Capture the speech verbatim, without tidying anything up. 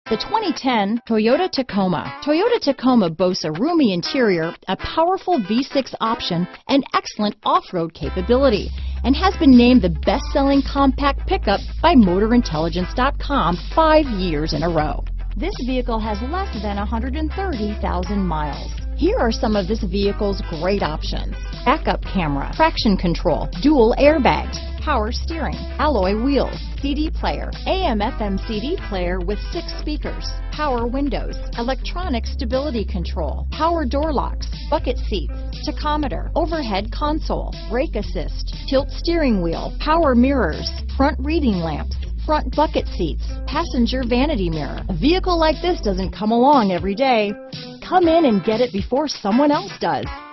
The twenty ten Toyota Tacoma. Toyota Tacoma boasts a roomy interior, a powerful V six option, and excellent off-road capability, and has been named the best-selling compact pickup by Motor Intelligence dot com five years in a row. This vehicle has less than one hundred thirty thousand miles. Here are some of this vehicle's great options: backup camera, traction control, dual airbags, power steering, alloy wheels, C D player, A M F M C D player with six speakers, power windows, electronic stability control, power door locks, bucket seats, tachometer, overhead console, brake assist, tilt steering wheel, power mirrors, front reading lamps, front bucket seats, passenger vanity mirror. A vehicle like this doesn't come along every day. Come in and get it before someone else does.